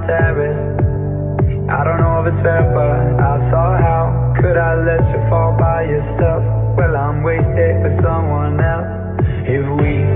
terrace. I don't know if it's fair, but I thought, how could I let you fall by yourself? Well, I'm wasted with someone else. If we